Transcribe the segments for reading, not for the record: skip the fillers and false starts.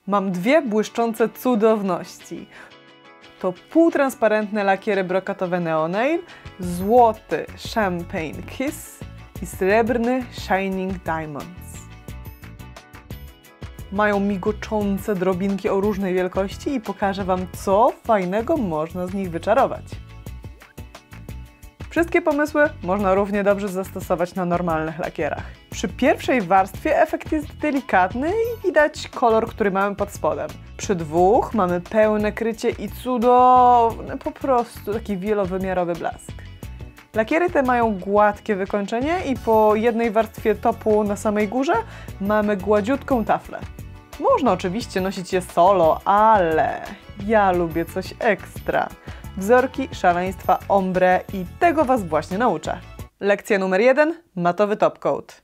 Mam dwie błyszczące cudowności. To półtransparentne lakiery brokatowe Neonail, złoty Champagne Kiss i srebrny Shining Diamonds. Mają migoczące drobinki o różnej wielkości i pokażę Wam, co fajnego można z nich wyczarować. Wszystkie pomysły można równie dobrze zastosować na normalnych lakierach. Przy pierwszej warstwie efekt jest delikatny i widać kolor, który mamy pod spodem. Przy dwóch mamy pełne krycie i cudowny, po prostu taki wielowymiarowy blask. Lakiery te mają gładkie wykończenie i po jednej warstwie topu na samej górze mamy gładziutką taflę. Można oczywiście nosić je solo, ale ja lubię coś ekstra. Wzorki szaleństwa ombre i tego Was właśnie nauczę. Lekcja numer 1. Matowy top coat.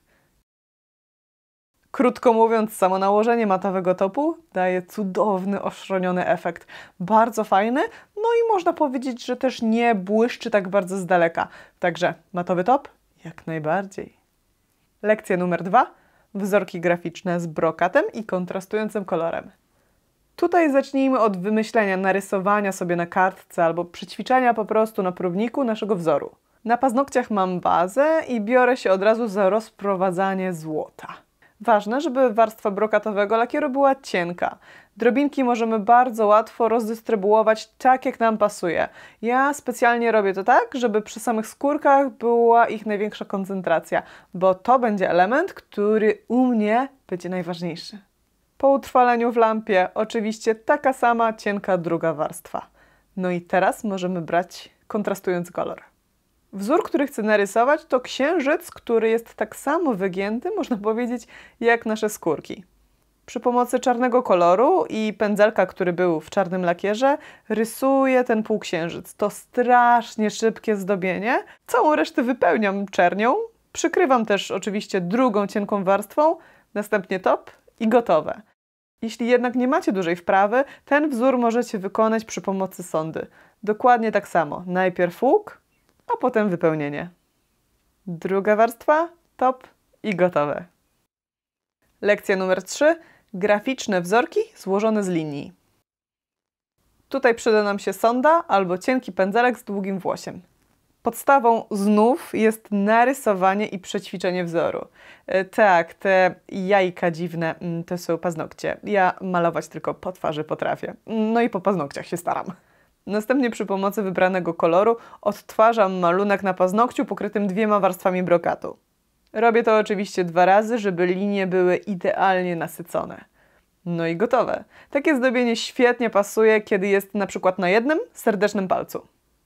Krótko mówiąc, samo nałożenie matowego topu daje cudowny, oszroniony efekt. Bardzo fajny, no i można powiedzieć, że też nie błyszczy tak bardzo z daleka. Także matowy top? Jak najbardziej. Lekcja numer 2. Wzorki graficzne z brokatem i kontrastującym kolorem. Tutaj zacznijmy od wymyślenia, narysowania sobie na kartce albo przećwiczania po prostu na próbniku naszego wzoru. Na paznokciach mam bazę i biorę się od razu za rozprowadzanie złota. Ważne, żeby warstwa brokatowego lakieru była cienka. Drobinki możemy bardzo łatwo rozdystrybuować tak, jak nam pasuje. Ja specjalnie robię to tak, żeby przy samych skórkach była ich największa koncentracja, bo to będzie element, który u mnie będzie najważniejszy. Po utrwaleniu w lampie oczywiście taka sama cienka druga warstwa. No i teraz możemy brać kontrastujący kolor. Wzór, który chcę narysować, to księżyc, który jest tak samo wygięty, można powiedzieć, jak nasze skórki. Przy pomocy czarnego koloru i pędzelka, który był w czarnym lakierze, rysuję ten półksiężyc. To strasznie szybkie zdobienie. Całą resztę wypełniam czernią. Przykrywam też oczywiście drugą cienką warstwą, następnie top i gotowe. Jeśli jednak nie macie dużej wprawy, ten wzór możecie wykonać przy pomocy sondy. Dokładnie tak samo. Najpierw łuk, a potem wypełnienie. Druga warstwa, top i gotowe. Lekcja numer 3. Graficzne wzorki złożone z linii. Tutaj przyda nam się sonda albo cienki pędzelek z długim włosiem. Podstawą znów jest narysowanie i przećwiczenie wzoru. Tak, te jajka dziwne to są paznokcie. Ja malować tylko po twarzy potrafię. No i po paznokciach się staram. Następnie przy pomocy wybranego koloru odtwarzam malunek na paznokciu pokrytym 2 warstwami brokatu. Robię to oczywiście 2 razy, żeby linie były idealnie nasycone. No i gotowe. Takie zdobienie świetnie pasuje, kiedy jest na przykład na jednym serdecznym palcu.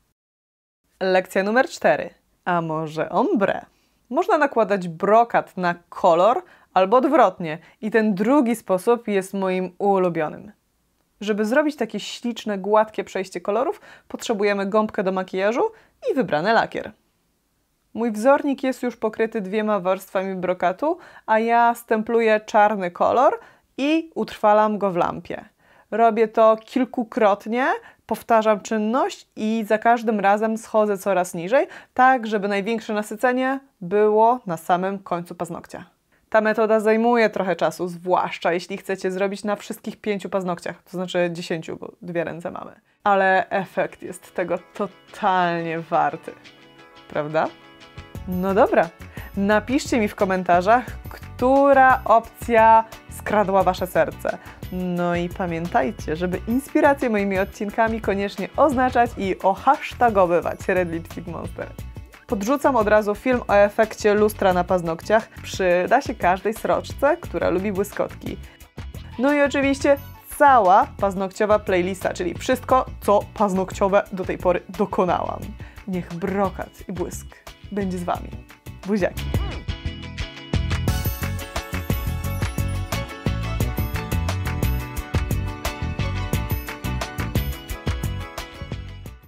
Lekcja numer 4. A może ombre? Można nakładać brokat na kolor albo odwrotnie i ten drugi sposób jest moim ulubionym. Żeby zrobić takie śliczne, gładkie przejście kolorów, potrzebujemy gąbkę do makijażu i wybrany lakier. Mój wzornik jest już pokryty 2 warstwami brokatu, a ja stempluję czarny kolor i utrwalam go w lampie. Robię to kilkukrotnie, powtarzam czynność i za każdym razem schodzę coraz niżej, tak żeby największe nasycenie było na samym końcu paznokcia. Ta metoda zajmuje trochę czasu, zwłaszcza jeśli chcecie zrobić na wszystkich 5 paznokciach, to znaczy 10, bo 2 ręce mamy. Ale efekt jest tego totalnie warty. Prawda? No dobra, napiszcie mi w komentarzach, która opcja skradła Wasze serce. No i pamiętajcie, żeby inspiracje moimi odcinkami koniecznie oznaczać i ohasztagowywać Red Lipstick Monster. Podrzucam od razu film o efekcie lustra na paznokciach. Przyda się każdej sroczce, która lubi błyskotki. No i oczywiście cała paznokciowa playlista, czyli wszystko, co paznokciowe do tej pory dokonałam. Niech brokat i błysk będzie z Wami. Buziaki!